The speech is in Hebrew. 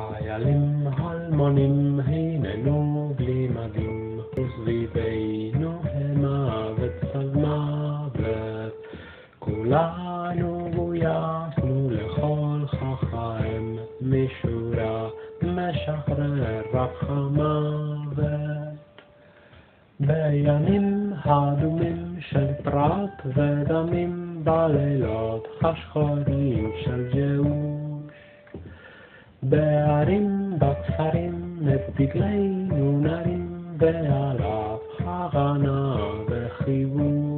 חיילים אלמונים הננו בלי מדים, וסביבנו המה וצל מוות. כולנו גויסנו לכל חכם, משורה משחרר רב המוות. בימים האדומים של פרת ודמים, בלילות השחורים של ייאוש, בערים בכפרים את דגלנו נרים, ועליו הגנה וחיבוש.